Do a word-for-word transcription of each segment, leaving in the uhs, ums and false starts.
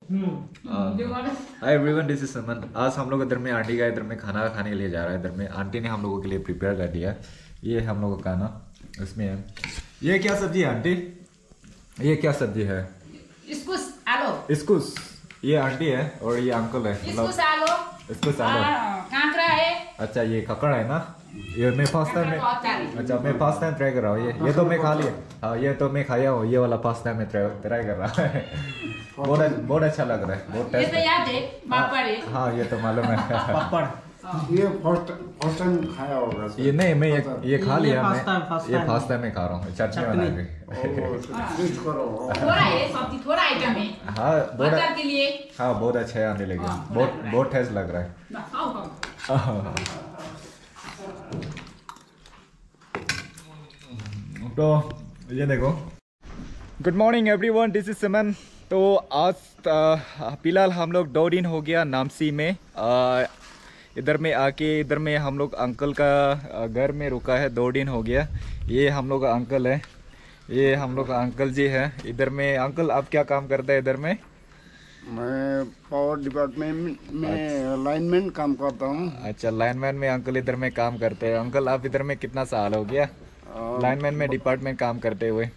Hi everyone, this is Saman. आज हम लोग इधर में आंटी का इधर में खाना खाने के लिए जा रहा है। इधर में आंटी ने हम लोगों के लिए प्रिपेयर कर दिया। ये हम लोगों का खाना इसमें है। ये क्या सब्जी है आंटी? ये क्या सब्जी है? इसकुस आलू। इसकुस। ये आंटी है और ये अंकल है। इसकुस आलू। इसकुस आलू। कांकरा है। अच्छा, ये ककड़ है ना? ये मैं फर्स्ट टाइम में अच्छा मैं फर्स्ट टाइम ट्राई कर रहा हूँ। ये ये तो मैं खा लिया। हाँ, ये तो मैं खाया हूँ। ये वाला फर्स्ट टाइम में ट्राई कर रहा है। बहुत बहुत अच्छा लग रहा है। बहुत टेस्ट ये तो याद है पापड़ है। हाँ, ये तो मालूम है। पापड़ ये फर्स्ट फर्स्ट टाइम खाया होगा। ये नहीं, मैं ये ये खा लिया। मैं ये टाइम फर्स्ट टाइम में खा रहा हूँ। चटनी बना के। टेस्ट करो। थोड़ा है सब्जी, थोड़ा आइटम है। हाँ, बहुत बटर के लिए। हाँ बहुत अच्छा है आने लगे। बहुत बहुत टेस्ट लग रहा है। ना, खाओ खाओ। तो ये देखो। Good morning everyone, this is Saman. तो आज फिलहाल हम लोग दो दिन हो गया नामसी में। आ, इधर में आके इधर में हम लोग अंकल का घर में रुका है। दो दिन हो गया। ये हम लोग का अंकल है। ये हम लोग का अंकल जी है। इधर में अंकल आप क्या काम करते हैं इधर में? मैं पावर डिपार्टमेंट में लाइनमैन काम करता हूँ। अच्छा, लाइनमैन में अंकल इधर में काम करते हैं। अंकल आप इधर में कितना साल हो गया लाइनमैन में डिपार्टमेंट काम करते हुए?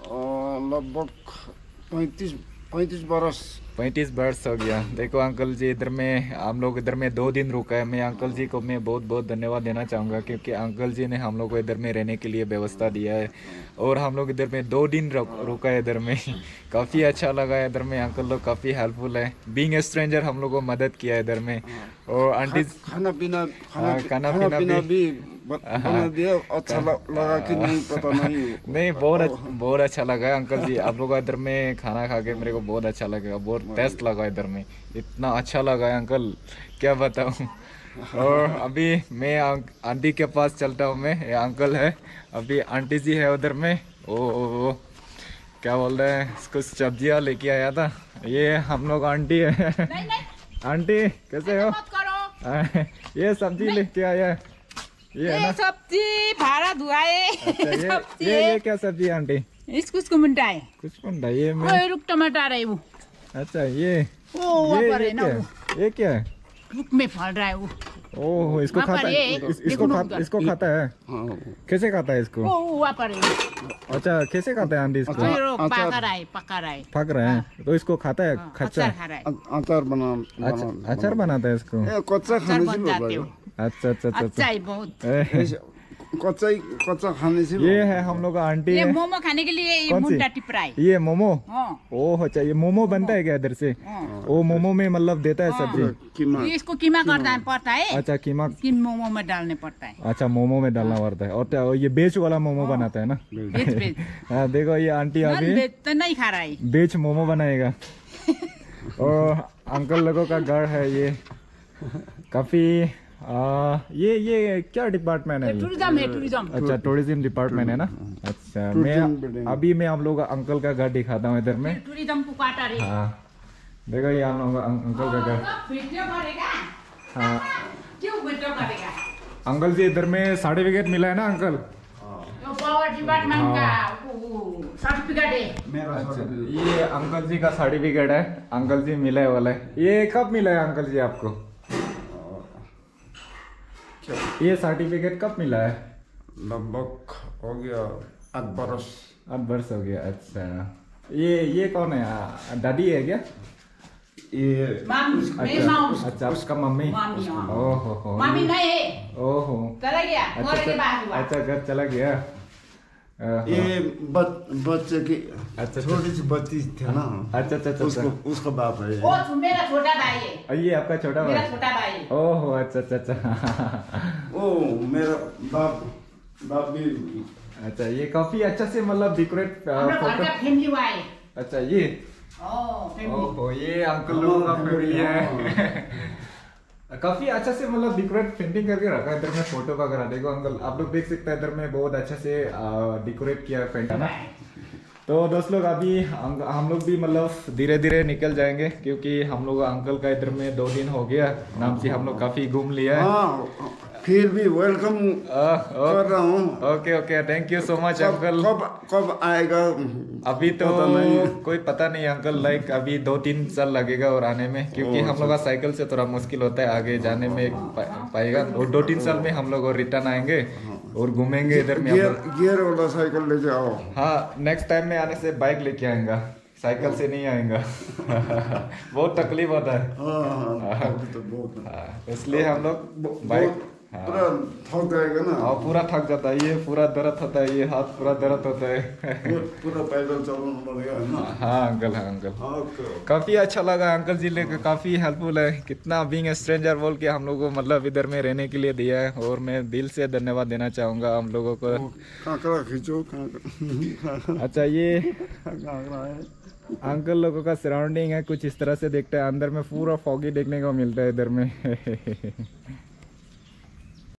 लगभग पैंतीस पैंतीस बरस पैंतीस वर्ष हो गया। देखो अंकल जी, इधर में हम लोग इधर में दो दिन रुका है। मैं अंकल जी को मैं बहुत बहुत धन्यवाद देना चाहूँगा, क्योंकि अंकल जी ने हम लोग को इधर में रहने के लिए व्यवस्था दिया है। और हम लोग इधर में दो दिन रुका है इधर में। काफ़ी अच्छा लगा है। इधर में अंकल लोग काफ़ी हेल्पफुल है। बीइंग ए स्ट्रेंजर हम लोग को मदद किया है इधर में। और आंटी खाना पीना खाना खाना पीना भी बना दिया। अच्छा लगा कि नहीं पता नहीं। नहीं, बहुत अच्छा बहुत अच्छा लगा अंकल जी। आप लोग इधर में खाना खा के मेरे को बहुत अच्छा लगा। बहुत टेस्ट लगा इधर में। इतना अच्छा लगा है अंकल, क्या बताऊं। और अभी मैं आंटी के पास चलता हूँ। मैं ये अंकल है, अभी आंटी जी है उधर में। ओ, ओ, ओ क्या बोल रहे हैं, कुछ सब्जियाँ लेके आया था। ये हम लोग आंटी है। नहीं नहीं आंटी कैसे हो? मत करो। ये सब्जी लेके आया। ये है ना सब्जी भाड़ा धुआए। अच्छा, ये ये ये क्या सब्जी है आंटी? इसकुस को मुंडा है। कुछ मुंडा ये में। ओए रुक, टमाटर है वो। अच्छा, ये ओ ऊपर ये है ना क्या वो। है? ये क्या है? रुक में फल रहा है वो। ओह, इसको वहाँ खाता पर है? ये, इस, देखो इसको ना खा, उधर। इसको खाता है? कैसे खाता है इसको? वो वहाँ पर है। अच्छा, कैसे खाता है आंटी इसको? ओए रो, पका रहा है, पका रहा है। पक रहे हैं तो इसको खाता है कच्चा? अचार खा रहा है। अचार बना अच्छा, अचार बनाता है इसको? ए, कच्चा अचार खाने बन से जाते हो। अच्छा अच्छा अच्छा अच्छा है बहुत। अच्छा। कच्चा ही कच्चा खाने से ये है हम लोग का आंटी ये है। मोमो खाने के लिए ये कौन सी? मुंडा टिपरा है। ये मोमो? हाँ। ओह अच्छा, ये मोमो बनता है क्या इधर से? हाँ। ओ, मोमो में मतलब देता है हाँ। सब्जी? कीमा ये इसको कीमा करना है पड़ता है। अच्छा, कीमा। स्किन मोमो में डालने पड़ता है। अच्छा, मोमो में डालना पड़ता है। और क्या ये बेच वाला मोमो बनाता है ना? बेच बेच। हाँ, देखो ये आंटी नन अभी बेच तो नहीं खा रहा है। बेच मोमो बनाएगा। और अंकल लोगों का घर है ये। काफी आ, ये ये क्या डिपार्टमेंट है ये? टूरिज्म है, टूरिज्म। अच्छा, टूरिज्म डिपार्टमेंट है ना? अच्छा, मैं अभी मैं आप लोगों का अंकल का घर दिखाता हूँ इधर में। टूरिज्म को क्वार्टर है। हाँ, देखो ये हम लोगों का अंकल का घर। वीडियो करेगा? हाँ क्यों वीडियो करेगा? अंकल जी, इधर में सर्टिफिकेट मिला है ना अंकल? तो पावर डिपार्टमेंट का सर्टिफिकेट है। अच्छा, ये अंकल जी का सर्टिफिकेट है। अंकल जी मिला है वाला है। ये कब मिला है अंकल जी आपको? ये सर्टिफिकेट कब मिला है? लगभग हो गया आठ बरस। आठ वर्ष हो गया। अच्छा, ये ये कौन है? दादी है क्या? ये मामी, मेरी अच्छा मामी। अच्छा, उसका मम्मी? मामी, हाँ। ओहो हो। मामी नहीं है। ओहो, चला गया, अच्छा घर के बाहर हुआ। अच्छा, घर चला गया। ओहो। ये बच, बच्चे की अच्छा, छोटी सी बच्ची थे ना। अच्छा अच्छा अच्छा उसको अच्छा। उसका बाप है ये। वो तो मेरा छोटा भाई है। और ये आपका छोटा मेरा भाई? छोटा भाई है। ओहो, अच्छा अच्छा अच्छा। ओ मेरा बाप बाप भी। अच्छा, ये काफी अच्छा से मतलब डेकोरेट हमारा घर फोटो। का फैमिली हुआ है। अच्छा, ये ओ फैमिली। ओहो, ये अंकल लोगों का फैमिली है। काफी अच्छा से मतलब डेकोरेट पेंटिंग करके रखा है इधर में फोटो वगैरह। देखो अंकल, आप लोग देख सकते हैं इधर में बहुत अच्छा से डेकोरेट किया है पेंट, है ना? तो दोस्त लोग, अभी हम हम लोग भी मतलब धीरे धीरे निकल जाएंगे, क्योंकि हम लोग अंकल का इधर में दो दिन हो गया नाम से हम लोग काफी घूम लिया है। हाँ, फिर भी वेलकम आ, कर रहा हूँ। Okay okay, thank you so much कब अंकल। कब कब आएगा अभी तो पता नहीं है। कोई पता नहीं अंकल, लाइक अभी दो तीन साल लगेगा और आने में, क्योंकि ओ, हम लोग का साइकिल से थोड़ा मुश्किल होता है आगे जाने में पा, पाएगा। और दो तीन साल में हम लोग और रिटर्न आएंगे और घूमेंगे इधर में हम गियर लोग। गियर वाला साइकिल लेके आओ। हाँ, नेक्स्ट टाइम में आने से बाइक लेके आएगा, साइकिल से नहीं आएगा। बहुत तकलीफ होता है। हाँ हाँ अभी तो बहुत हाँ, इसलिए हम लोग बहुत- बाइक, हाँ पूरा थक जाएगा ना। और पूरा थक जाता है, ये पूरा दर्द होता है, ये हाथ पूरा दर्द होता है। पूरा- पूरा पैदल चलना पड़ेगा ना। हाँ अंकल, हाँ अंकल, ओके। काफ़ी अच्छा लगा अंकल जी लेकर, काफ़ी हेल्पफुल है। कितना बीइंग स्ट्रेंजर बोल के हम लोगों को मतलब इधर में रहने के लिए दिया है, और मैं दिल से धन्यवाद देना चाहूँगा हम लोगों को। कांकड़ा खींचो कांकड़ा। अच्छा, ये कांकड़ा है। अंकल लोगों का सराउंडिंग है कुछ इस तरह से, देखते हैं अंदर में पूरा फॉगी देखने को मिलता है इधर में।